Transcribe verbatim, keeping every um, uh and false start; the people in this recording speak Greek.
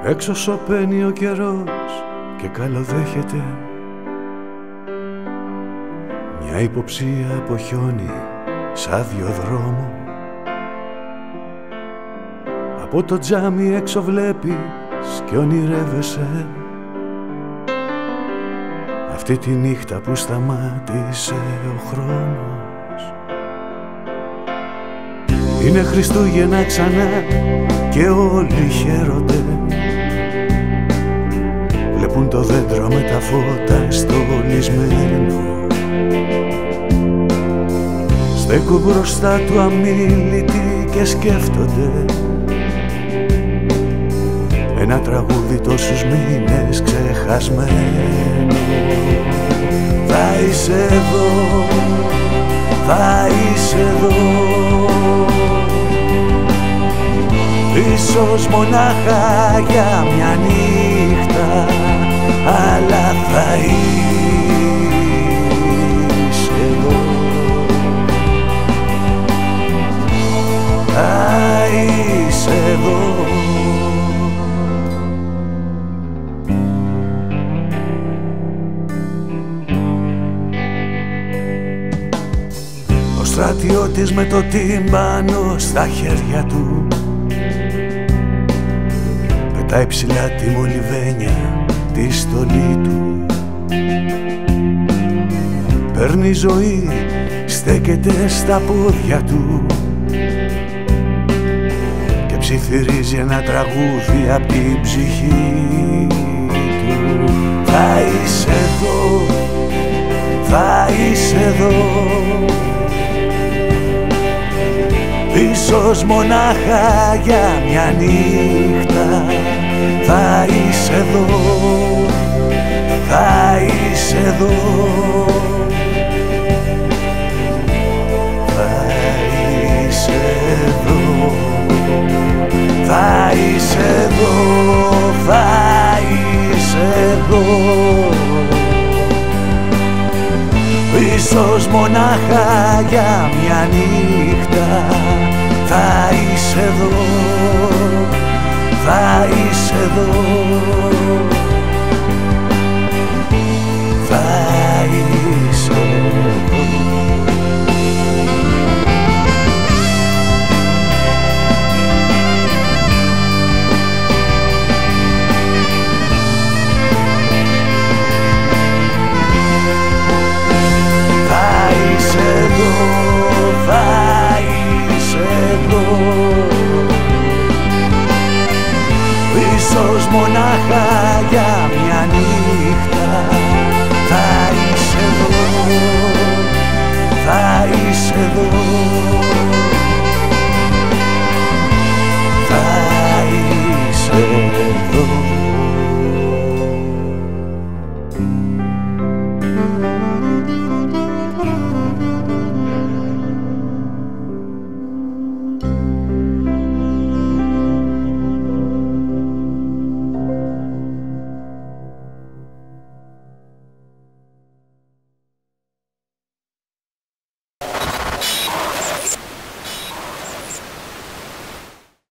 Έξω σωπαίνει ο καιρός και καλοδέχεται μια υποψία από χιόνι σ' άδειο δρόμο. Από το τζάμι έξω βλέπεις και ονειρεύεσαι αυτή τη νύχτα που σταμάτησε ο χρόνος. Είναι Χριστούγεννα ξανά και όλοι χαίρονται, βλέπουν το δέντρο με τα φώτα στολισμένο. Στέκουν μπροστά του αμίλητοι και σκέφτονται ένα τραγούδι τόσους μήνες ξεχασμένο. Θα είσαι εδώ, θα είσαι εδώ, ίσως μονάχα για μια νύχτα, αλλά θα είσαι εδώ, θα είσαι εδώ. Ο στρατιώτης με το τύμπανο στα χέρια του πετάει ψηλά τη μολυβένια τη στολή του. Παίρνει ζωή, στέκεται στα πόδια του και ψιθυρίζει ένα τραγούδι απ' την ψυχή του. Θα είσαι εδώ, θα είσαι εδώ, ίσως μονάχα για μια νύχτα, θα είσαι εδώ, θα είσαι εδώ, θα είσαι εδώ, θα είσαι εδώ, θα είσαι εδώ, ίσως μονάχα για μια νύχτα, θα είσαι εδώ, θα είσαι εδώ, θα είσαι εδώ. Θα είσαι εδώ, θα είσαι εδώ, ίσως μονάχα για